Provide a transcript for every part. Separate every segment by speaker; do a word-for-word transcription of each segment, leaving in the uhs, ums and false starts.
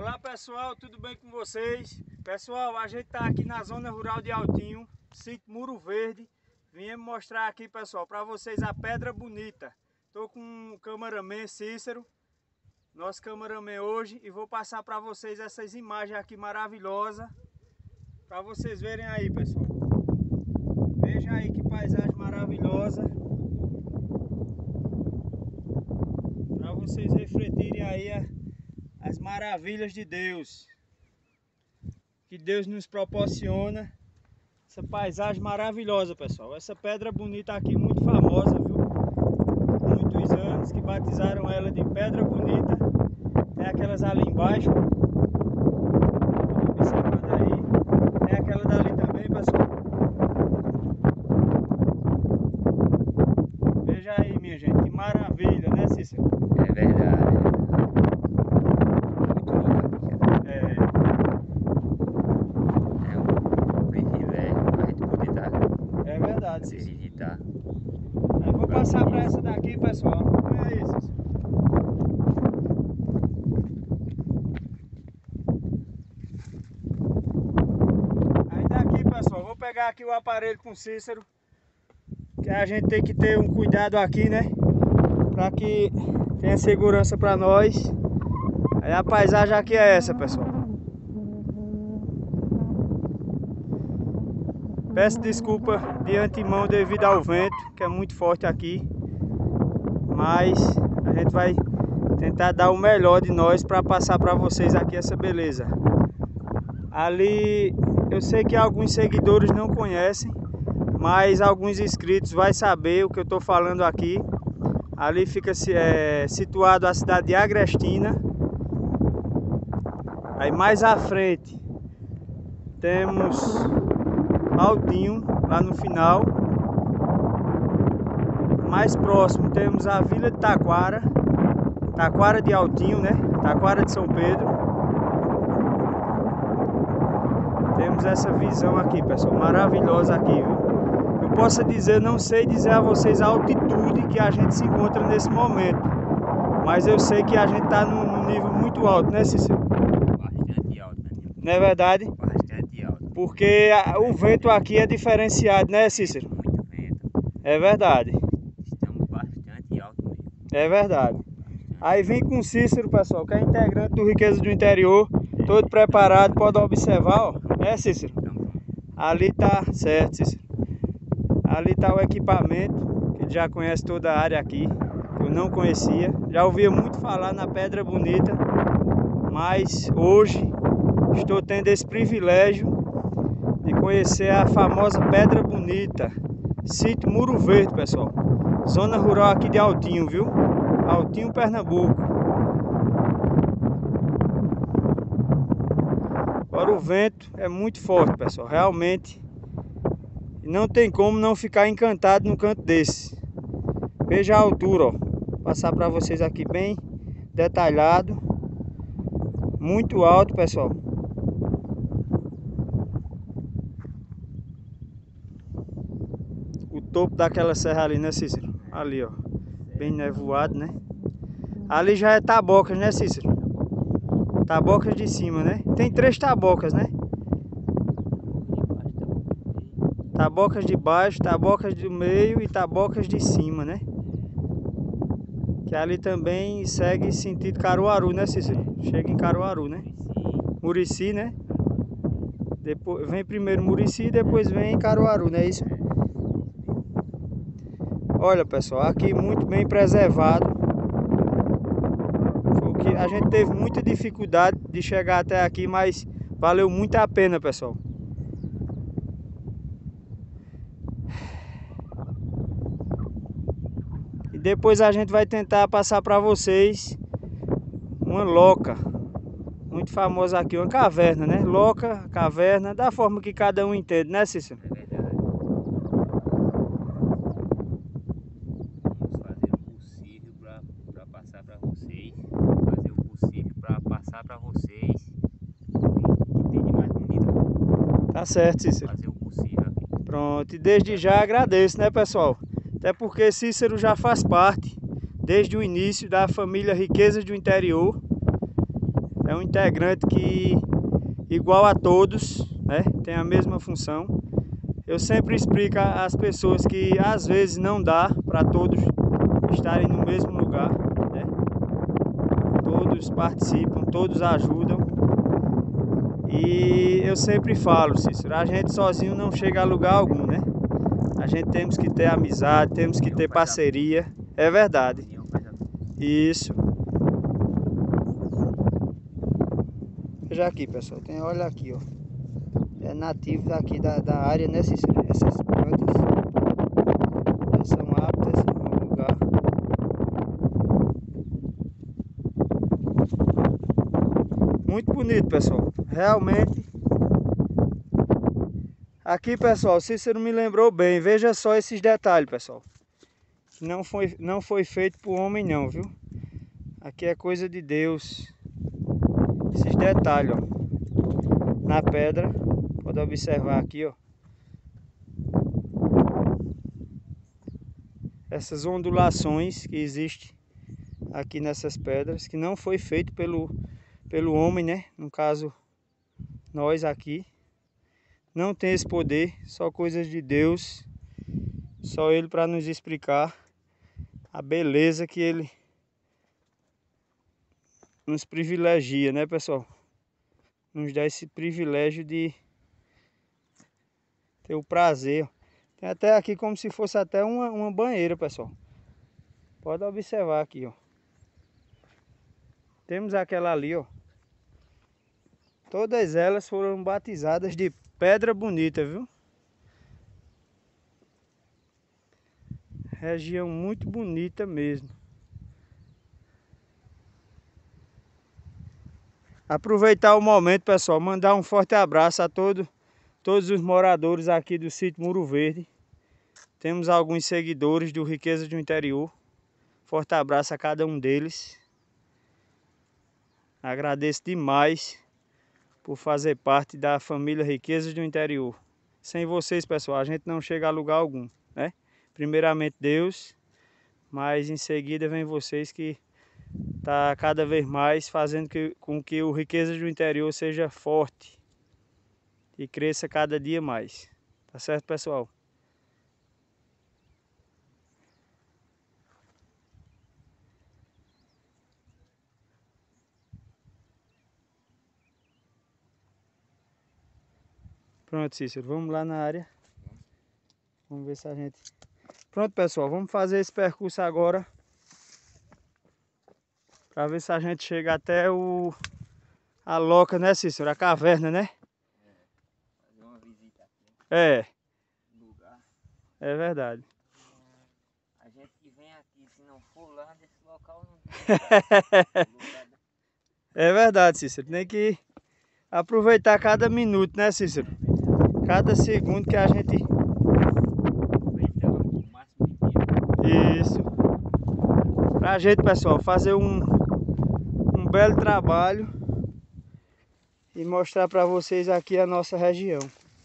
Speaker 1: Olá pessoal, tudo bem com vocês? Pessoal, a gente está aqui na zona rural de Altinho, sítio Muro Verde. Viemos mostrar aqui, pessoal, para vocês a Pedra Bonita. Estou com o cameraman Cícero, nosso cameraman hoje, e vou passar para vocês essas imagens aqui maravilhosas, para vocês verem aí, pessoal. Veja aí que paisagem maravilhosa, para vocês refletirem aí a as maravilhas de Deus, que Deus nos proporciona, essa paisagem maravilhosa, pessoal. Essa pedra bonita aqui, muito famosa, viu? Muitos anos que batizaram ela de Pedra Bonita. Tem aquelas ali embaixo, observando aí. Tem aquela dali também, pessoal. Veja aí, minha gente, que maravilha, né, Cícero?
Speaker 2: É verdade.
Speaker 1: Se
Speaker 2: visitar.
Speaker 1: Eu vou passar para essa daqui, pessoal. Olha isso. Aí daqui, pessoal, vou pegar aqui o aparelho com o Cícero, que a gente tem que ter um cuidado aqui, né? Para que tenha segurança para nós. Aí a paisagem aqui é essa, pessoal. Peço desculpa de antemão devido ao vento, que é muito forte aqui. Mas a gente vai tentar dar o melhor de nós para passar para vocês aqui essa beleza. Ali, eu sei que alguns seguidores não conhecem, mas alguns inscritos vão saber o que eu estou falando aqui. Ali fica é, situado a cidade de Agrestina. Aí mais à frente temos Altinho, lá no final. Mais próximo temos a Vila de Taquara, Taquara de Altinho, né? Taquara de São Pedro. Temos essa visão aqui, pessoal, maravilhosa aqui, viu? Eu posso dizer, não sei dizer a vocês a altitude que a gente se encontra nesse momento, mas eu sei que a gente está num, num nível muito alto, né, Cícero?
Speaker 2: Bastante alto, né?
Speaker 1: Não é verdade?
Speaker 2: Bastante alto.
Speaker 1: Porque o vento aqui é diferenciado, né, Cícero?
Speaker 2: Muito vento.
Speaker 1: É verdade.
Speaker 2: Estamos bastante alto mesmo.
Speaker 1: É verdade. Aí vem com o Cícero, pessoal, que é integrante do Riqueza do Interior, todo preparado, pode observar, ó. É, Cícero? Ali tá certo, Cícero. Ali tá o equipamento, que já conhece toda a área aqui, que eu não conhecia. Já ouvia muito falar na Pedra Bonita, mas hoje estou tendo esse privilégio de conhecer a famosa Pedra Bonita, sítio Muro Verde, pessoal. Zona rural aqui de Altinho, viu? Altinho, Pernambuco. Agora o vento é muito forte, pessoal. Realmente não tem como não ficar encantado no canto desse. Veja a altura, ó. Vou passar para vocês aqui bem detalhado. Muito alto, pessoal. O topo daquela serra ali, né, Cícero? Ali, ó. Bem nevoado, né? Ali já é Tabocas, né, Cícero? Tabocas de cima, né? Tem três Tabocas, né? Tabocas de baixo, Tabocas do meio e Tabocas de cima, né? Que ali também segue sentido Caruaru, né, Cícero? Chega em Caruaru, né? Murici, né? Depois, vem primeiro Murici e depois vem Caruaru, não é isso? Olha, pessoal, aqui muito bem preservado. Porque a gente teve muita dificuldade de chegar até aqui, mas valeu muito a pena, pessoal. E depois a gente vai tentar passar para vocês uma loca muito famosa aqui, uma caverna, né? Loca, caverna, da forma que cada um entende, né, Cícero?
Speaker 2: É verdade. Vamos fazer o possível para passar para vocês. Fazer o possível para passar para vocês o que tem de mais bonito.
Speaker 1: Tá certo, Cícero.
Speaker 2: Fazer o possível aqui.
Speaker 1: Pronto, e desde já agradeço, né, pessoal? Até porque Cícero já faz parte, desde o início, da família Riquezas do Interior. É um integrante que, igual a todos, né, tem a mesma função. Eu sempre explico às pessoas que às vezes não dá para todos estarem no mesmo lugar, né? Todos participam, todos ajudam. E eu sempre falo, Cícero, a gente sozinho não chega a lugar algum, né? A gente temos que ter amizade, temos que ter parceria. É verdade. Isso. Veja aqui, pessoal, tem, olha aqui, ó. É nativo daqui da, da área, né, Cícero? Essas plantas elas são aptas no lugar. Muito bonito, pessoal. Realmente. Aqui, pessoal, Cícero me lembrou bem. Veja só esses detalhes, pessoal. Não foi, não foi feito por homem não, viu? Aqui é coisa de Deus. Esses detalhes, ó. Na pedra. Pode observar aqui, ó. Essas ondulações que existem aqui nessas pedras, que não foi feito pelo, pelo homem, né? No caso, nós aqui. Não tem esse poder, só coisas de Deus. Só Ele para nos explicar a beleza que Ele nos privilegia, né, pessoal? Nos dá esse privilégio de ter o prazer. Tem até aqui como se fosse até uma, uma banheira, pessoal. Pode observar aqui, ó. Temos aquela ali, ó. Todas elas foram batizadas de pedra bonita, viu? Região muito bonita mesmo. Aproveitar o momento, pessoal, mandar um forte abraço a todo, todos os moradores aqui do sítio Muro Verde. Temos alguns seguidores do Riqueza do Interior. Forte abraço a cada um deles. Agradeço demais por fazer parte da família Riquezas do Interior. Sem vocês, pessoal, a gente não chega a lugar algum, né? Primeiramente Deus, mas em seguida vem vocês que tá cada vez mais fazendo que, com que o Riquezas do Interior seja forte e cresça cada dia mais. Tá certo, pessoal? Pronto, Cícero, vamos lá na área. Vamos ver se a gente... Pronto, pessoal, vamos fazer esse percurso agora. Para ver se a gente chega até o... a loca, né, Cícero? A caverna, né?
Speaker 2: É, fazer uma visita aqui.
Speaker 1: É.
Speaker 2: No lugar.
Speaker 1: É verdade.
Speaker 2: A gente que vem aqui, se não for lá nesse local, não tem lugar.
Speaker 1: É verdade, Cícero. Tem que aproveitar cada minuto, né, Cícero? Cada segundo que a gente...
Speaker 2: Aproveitar o máximo de tempo.
Speaker 1: Isso. Pra gente, pessoal, fazer um, um belo trabalho e mostrar pra vocês aqui a nossa região.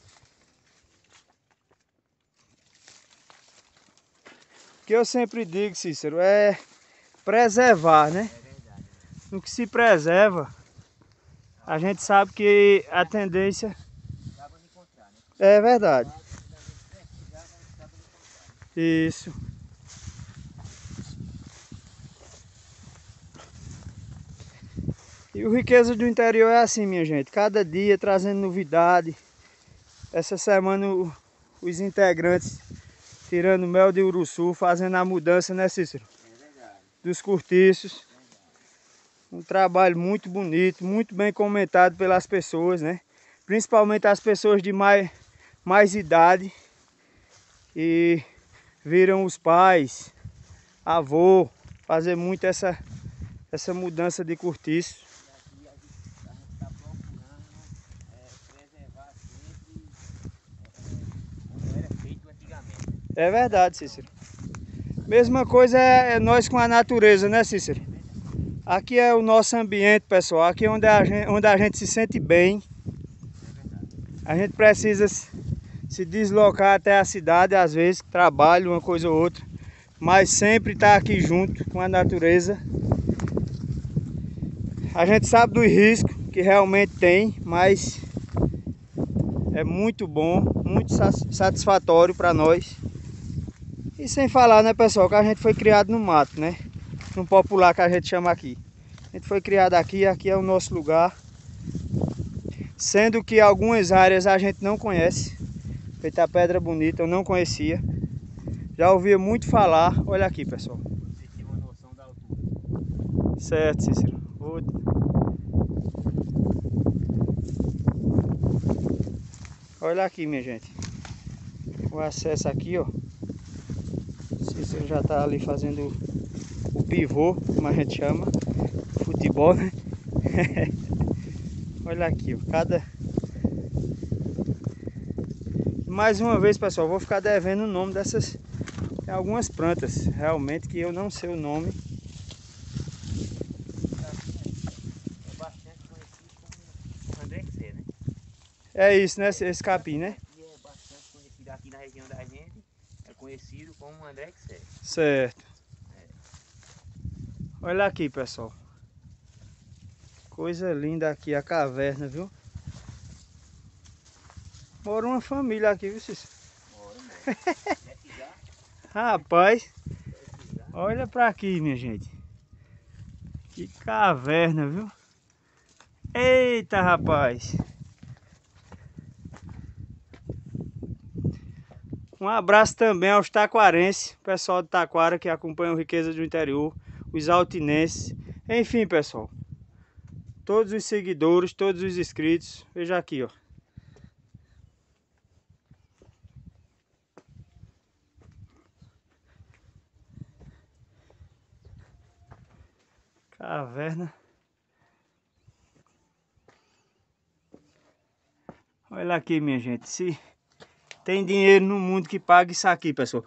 Speaker 1: O que eu sempre digo, Cícero, é preservar, né?
Speaker 2: É verdade.
Speaker 1: No que se preserva, a gente sabe que a tendência...
Speaker 2: Acaba de encontrar, né?
Speaker 1: É verdade. Isso. E o Riqueza do Interior é assim, minha gente. Cada dia trazendo novidade. Essa semana o, os integrantes tirando mel de uruçu, fazendo a mudança, né, Cícero?
Speaker 2: É verdade.
Speaker 1: Dos cortiços. Um trabalho muito bonito, muito bem comentado pelas pessoas, né? Principalmente as pessoas de mais, mais idade. E viram os pais, avô, fazer muito essa, essa mudança de cortiço.
Speaker 2: E aqui a gente está procurando é, preservar sempre é, como era feito antigamente.
Speaker 1: É verdade, Cícero. Mesma coisa é, é nós com a natureza, né, Cícero? Aqui é o nosso ambiente, pessoal. Aqui é onde a gente, onde a gente se sente bem. A gente precisa se deslocar até a cidade, às vezes, trabalho, uma coisa ou outra. Mas sempre estar aqui junto com a natureza. A gente sabe dos riscos que realmente tem, mas é muito bom, muito satisfatório para nós. E sem falar, né, pessoal, que a gente foi criado no mato, né? No popular que a gente chama aqui. A gente foi criado aqui, aqui é o nosso lugar. Sendo que algumas áreas a gente não conhece. Feita a Pedra Bonita, eu não conhecia. Já ouvia muito falar. Olha aqui, pessoal.
Speaker 2: Você tinha uma noção da altura.
Speaker 1: Certo, Cícero. Vou... Olha aqui, minha gente. O acesso aqui, ó. Cícero já tá ali fazendo o pivô, como a gente chama. Futebol, né? Olha aqui, ó. Cada... Mais uma vez, pessoal, vou ficar devendo o nome dessas... Tem algumas plantas, realmente, que eu não sei o nome.
Speaker 2: É bastante conhecido como Andrexé, né?
Speaker 1: É isso, né? Esse capim, né?
Speaker 2: E é bastante conhecido aqui na região da gente. É conhecido como Andrexé.
Speaker 1: Certo.
Speaker 2: É.
Speaker 1: Olha aqui, pessoal. Coisa linda aqui, a caverna, viu? Mora uma família aqui, viu, Cícero?
Speaker 2: Bora, mano. Quer pisar?
Speaker 1: Rapaz,
Speaker 2: Quer pisar?
Speaker 1: olha pra aqui, minha gente. Que caverna, viu? Eita, rapaz. Um abraço também aos taquarenses, pessoal de Taquara que acompanha o Riqueza do Interior, os altinenses, enfim, pessoal. Todos os seguidores, todos os inscritos. Veja aqui, ó. Caverna. Olha aqui, minha gente. Se tem dinheiro no mundo que pague isso aqui, pessoal.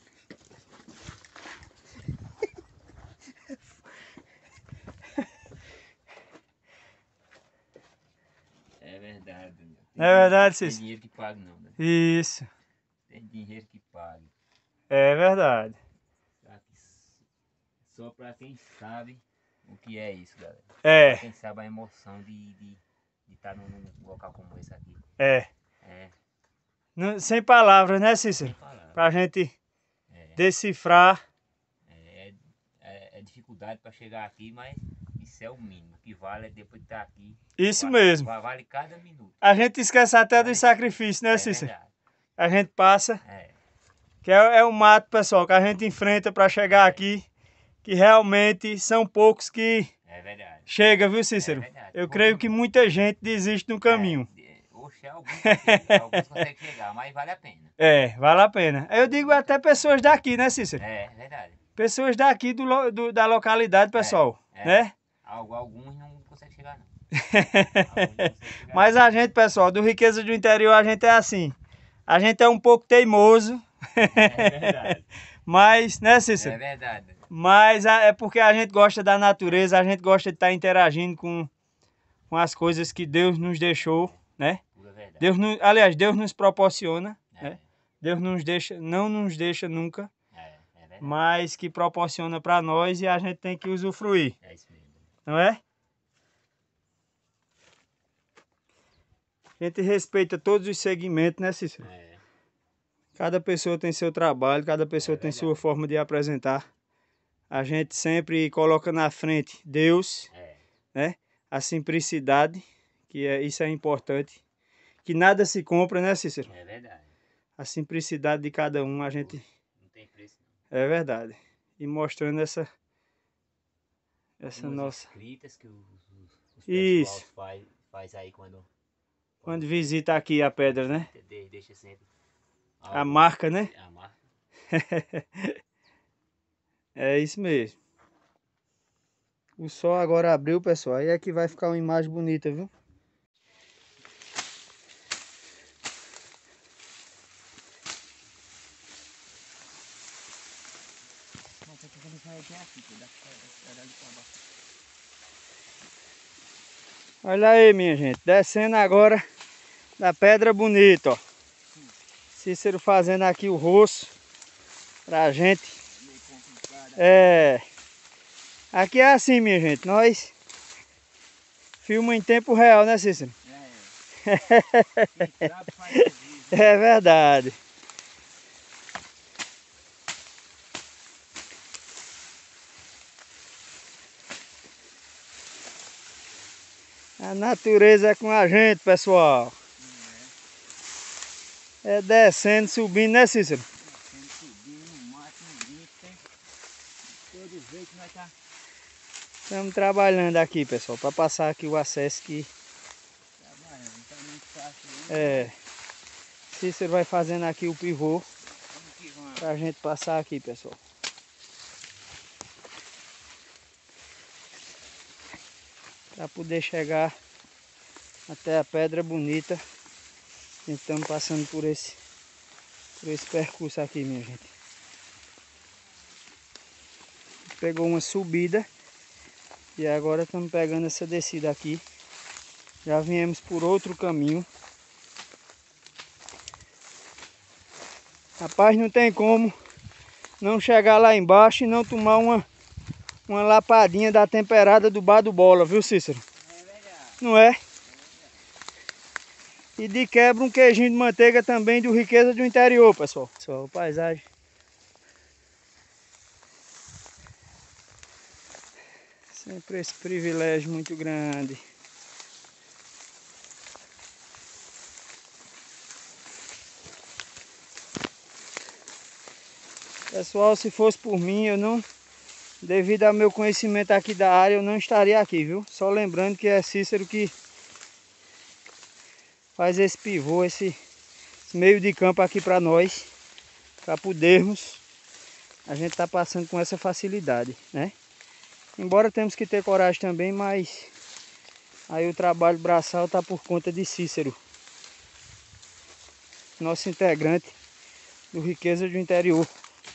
Speaker 2: É verdade, Daniel.
Speaker 1: Não é verdade,
Speaker 2: Tem
Speaker 1: Cícero?
Speaker 2: dinheiro que paga não, né?
Speaker 1: Isso.
Speaker 2: Tem dinheiro que paga.
Speaker 1: É verdade.
Speaker 2: Só que só pra quem sabe o que é isso, galera.
Speaker 1: É.
Speaker 2: Pra quem sabe a emoção de estar de, de tá num, num local como esse aqui.
Speaker 1: É.
Speaker 2: É,
Speaker 1: Não- sem palavras, né, Cícero?
Speaker 2: sem palavras.
Speaker 1: Pra gente
Speaker 2: É,
Speaker 1: decifrar.
Speaker 2: é, é, é dificuldade pra chegar aqui, mas isso é o mínimo. O que vale é depois de estar aqui.
Speaker 1: Isso
Speaker 2: vale,
Speaker 1: mesmo.
Speaker 2: Vale cada minuto.
Speaker 1: A gente esquece até
Speaker 2: Vale,
Speaker 1: dos sacrifícios, né,
Speaker 2: é
Speaker 1: Cícero?
Speaker 2: verdade.
Speaker 1: A gente passa.
Speaker 2: É,
Speaker 1: Que é, é o mato, pessoal, que a gente enfrenta pra chegar aqui. Que realmente são poucos que
Speaker 2: é verdade.
Speaker 1: chega, viu, Cícero?
Speaker 2: É verdade.
Speaker 1: Eu creio que muita gente desiste no caminho.
Speaker 2: É, oxe, alguns conseguem, alguns conseguem chegar, mas vale a pena.
Speaker 1: É, vale a pena. Eu digo até pessoas daqui, né, Cícero?
Speaker 2: É, verdade.
Speaker 1: Pessoas daqui do, lo- do- da localidade, pessoal,
Speaker 2: É, é.
Speaker 1: né?
Speaker 2: Algu- Alguns não conseguem chegar, não. Alguns não conseguem chegar.
Speaker 1: Mas a gente, pessoal, do Riqueza do Interior, a gente é assim. A gente é um pouco teimoso.
Speaker 2: É verdade.
Speaker 1: Mas, né, Cícero?
Speaker 2: É verdade.
Speaker 1: Mas a- é porque a gente gosta da natureza, a gente gosta de estar interagindo com, com as coisas que Deus nos deixou, né?
Speaker 2: Pura verdade.
Speaker 1: Deus nos, aliás, Deus nos proporciona,
Speaker 2: É,
Speaker 1: né? Deus nos deixa, não nos deixa nunca,
Speaker 2: é, é verdade.
Speaker 1: mas que proporciona para nós e a gente tem que usufruir,
Speaker 2: É isso mesmo.
Speaker 1: não é? A gente respeita todos os segmentos, né, Cícero?
Speaker 2: É,
Speaker 1: Cada pessoa tem seu trabalho, cada pessoa
Speaker 2: É
Speaker 1: tem
Speaker 2: verdade.
Speaker 1: sua forma de apresentar. A gente sempre coloca na frente Deus,
Speaker 2: é,
Speaker 1: né? A simplicidade, que é, isso é importante. Que nada se compra, né, Cícero?
Speaker 2: é verdade.
Speaker 1: A simplicidade de cada um, a gente...
Speaker 2: Não tem preço, não.
Speaker 1: É verdade. E mostrando essa... Essa
Speaker 2: Umas
Speaker 1: nossa...
Speaker 2: escritas que os, os, os
Speaker 1: Isso.
Speaker 2: pessoal faz, faz aí quando,
Speaker 1: Quando visita aqui a pedra, né?
Speaker 2: de- deixa sempre
Speaker 1: A
Speaker 2: algo-
Speaker 1: marca, né?
Speaker 2: A marca.
Speaker 1: É isso mesmo. O sol agora abriu, pessoal. Aí é que vai ficar uma imagem bonita, viu? Olha aí, minha gente. Descendo agora da Pedra Bonita, ó. Cícero fazendo aqui o roço pra gente. É. Aqui é assim, minha gente. Nós Filma em tempo real, né, Cícero?
Speaker 2: É. Quem sabe faz ao vivo.
Speaker 1: É verdade. A natureza é com a gente, pessoal. É descendo, subindo, né, Cícero?
Speaker 2: Descendo, subindo no mato, no grito, tem todo jeito nós tá.
Speaker 1: Estamos trabalhando aqui, pessoal, para passar aqui o acesso que
Speaker 2: Trabalhando, não tá muito fácil não.
Speaker 1: é. Cícero vai fazendo aqui o pivô
Speaker 2: Vamos que vamos.
Speaker 1: pra gente passar aqui, pessoal. Para poder chegar até a Pedra Bonita. Estamos passando por esse, por esse percurso aqui, minha gente. Pegou uma subida e agora estamos pegando essa descida aqui. Já viemos por outro caminho. Rapaz, não tem como não chegar lá embaixo e não tomar uma, uma lapadinha da temperada do bar do Bola, viu, Cícero?
Speaker 2: É verdade.
Speaker 1: Não é? E de quebra um queijinho de manteiga também do Riqueza do Interior, pessoal. Pessoal, paisagem. Sempre esse privilégio muito grande. Pessoal, se fosse por mim, eu não, devido ao meu conhecimento aqui da área, eu não estaria aqui, viu? Só lembrando que é Cícero que faz esse pivô, esse, esse meio de campo aqui para nós, para podermos a gente tá passando com essa facilidade, né? Embora temos que ter coragem também, mas aí o trabalho braçal tá por conta de Cícero, nosso integrante do Riqueza do Interior.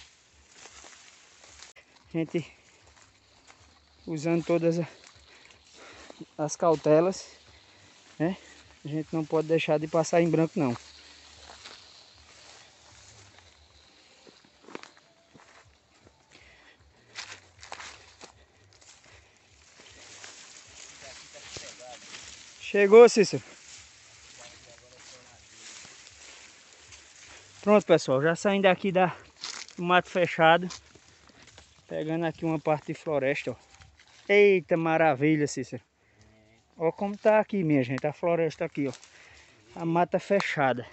Speaker 1: A gente usando todas as cautelas, né? A gente não pode deixar de passar em branco, não. Chegou, Cícero? Pronto, pessoal, já saindo aqui da, do mato fechado, pegando aqui uma parte de floresta, ó. Eita, maravilha, Cícero. Ó como tá aqui, minha gente, a floresta aqui, ó. A mata fechada.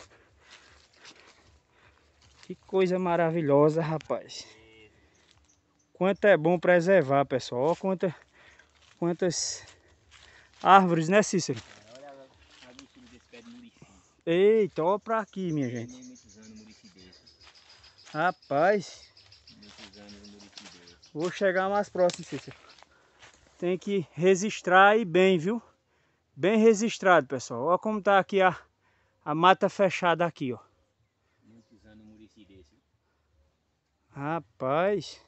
Speaker 1: Que coisa maravilhosa, rapaz. Quanto é bom preservar, pessoal. Ó quanta, quantas árvores, né, Cícero?
Speaker 2: Olha a grossura desse pé de murici.
Speaker 1: Eita, ó pra aqui, minha gente.
Speaker 2: Tem muitos anos murici desse.
Speaker 1: Rapaz,
Speaker 2: Muitos anos murici desse.
Speaker 1: vou chegar mais próximo, Cícero. Tem que registrar e bem, viu? Bem registrado, pessoal. Olha como tá aqui a, a mata fechada aqui, ó.
Speaker 2: Muitos anos murici desse.
Speaker 1: Rapaz.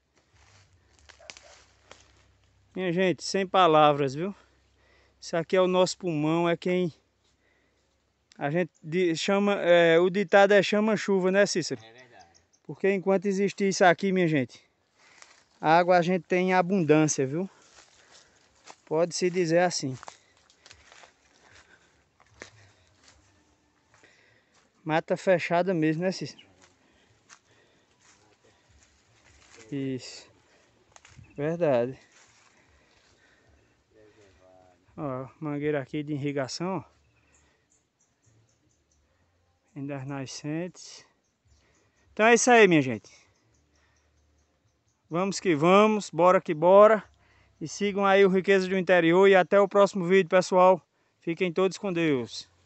Speaker 1: Minha gente, sem palavras, viu? Isso aqui é o nosso pulmão, é quem... A gente chama... É, o ditado é chama-chuva, né, Cícero?
Speaker 2: É verdade.
Speaker 1: Porque enquanto existir isso aqui, minha gente, água a gente tem em abundância, viu? Pode-se dizer assim. Mata fechada mesmo, né, Cícero? Isso. Verdade. Ó, mangueira aqui de irrigação, ó. Em das nascentes. Então é isso aí, minha gente. Vamos que vamos, bora que bora. E sigam aí o Riqueza do Interior e até o próximo vídeo, pessoal. Fiquem todos com Deus.